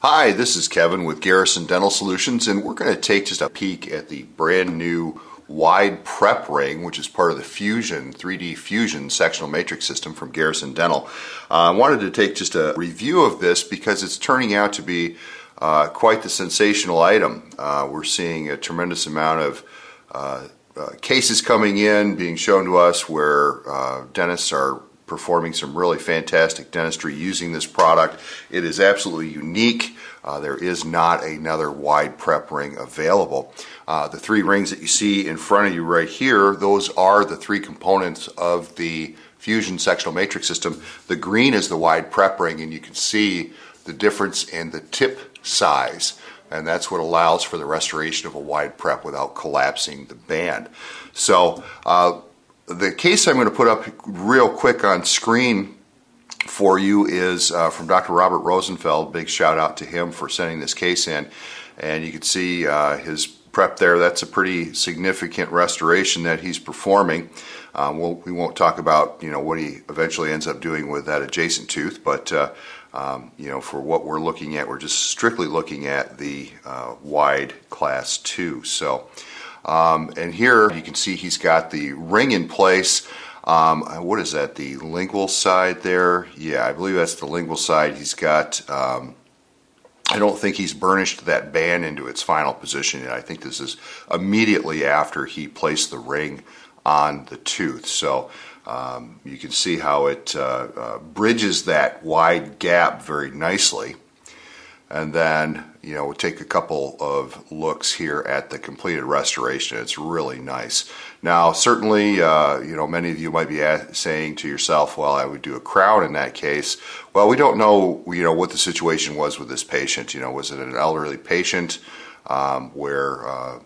Hi, this is Kevin with Garrison Dental Solutions, and we're going to take just a peek at the brand new wide prep ring, which is part of the Fusion 3D Fusion sectional matrix system from Garrison Dental. I wanted to take just a review of this because it's turning out to be quite the sensational item. We're seeing a tremendous amount of cases coming in, being shown to us where dentists are performing some really fantastic dentistry using this product. It is absolutely unique. There is not another wide prep ring available. The three rings that you see in front of you right here, those are the three components of the Fusion sectional matrix system. The green is the wide prep ring, and you can see the difference in the tip size, and that's what allows for the restoration of a wide prep without collapsing the band. So the case I'm going to put up real quick on screen for you is from Dr. Robert Rosenfeld. Big shout out to him for sending this case in, and you can see his prep there. That's a pretty significant restoration that he's performing. We won't talk about what he eventually ends up doing with that adjacent tooth, but for what we're looking at, we're just strictly looking at the wide class 2. So and here you can see he's got the ring in place. What is that, the lingual side there? Yeah, I believe that's the lingual side. He's got, I don't think he's burnished that band into its final position yet. I think this is immediately after he placed the ring on the tooth. So you can see how it bridges that wide gap very nicely. And then, we'll take a couple of looks here at the completed restoration. It's really nice. Now, certainly, many of you might be saying to yourself, well, I would do a crown in that case. Well, we don't know, what the situation was with this patient. Was it an elderly patient where,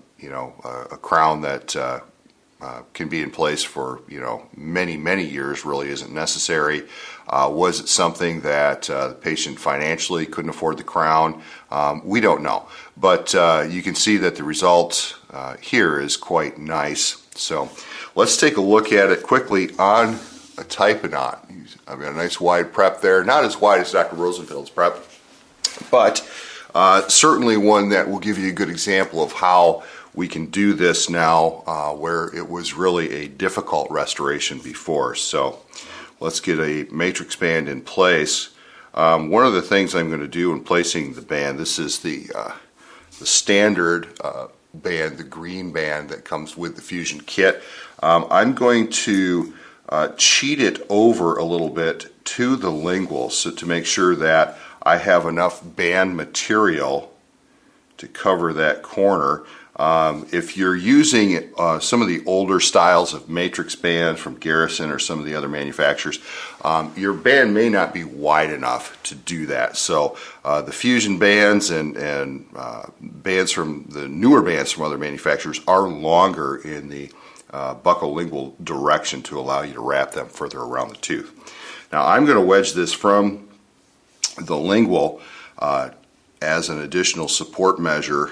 a crown that can be in place for many years really isn't necessary? Was it something that the patient financially couldn't afford the crown? We don't know, but you can see that the result here is quite nice. So let's take a look at it quickly on a Typodont. I've got a nice wide prep there, not as wide as Dr. Rosenfeld's prep, but certainly one that will give you a good example of how we can do this now where it was really a difficult restoration before. So let's get a matrix band in place. One of the things I'm going to do in placing the band, this is the standard band, the green band that comes with the Fusion kit. I'm going to cheat it over a little bit to the lingual so to make sure that I have enough band material to cover that corner. If you're using some of the older styles of matrix bands from Garrison or some of the other manufacturers, your band may not be wide enough to do that. So the Fusion bands and bands from the newer bands from other manufacturers are longer in the buccal lingual direction to allow you to wrap them further around the tooth. Now I'm going to wedge this from the lingual as an additional support measure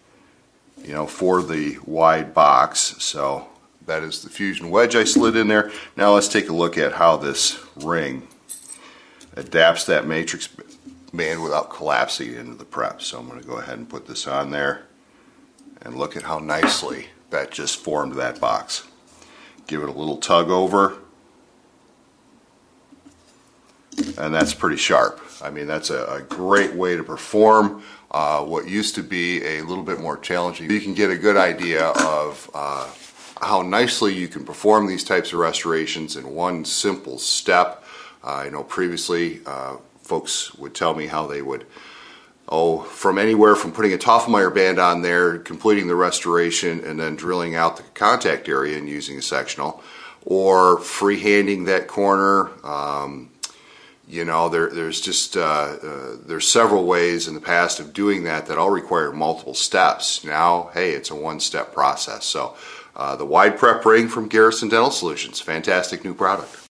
for the wide box. So that is the Fusion wedge I slid in there. Now let's take a look at how this ring adapts that matrix band without collapsing into the prep. So I'm going to go ahead and put this on there, and look at how nicely that just formed that box. Give it a little tug over, and that's pretty sharp. I mean, that's a great way to perform what used to be a little bit more challenging. You can get a good idea of how nicely you can perform these types of restorations in one simple step. I know previously folks would tell me how they would, from anywhere from putting a Toffelmeyer band on there, completing the restoration, and then drilling out the contact area and using a sectional, or freehanding that corner. There's just there's several ways in the past of doing that all require multiple steps. Now, hey, it's a one-step process. So the wide prep ring from Garrison Dental Solutions, fantastic new product.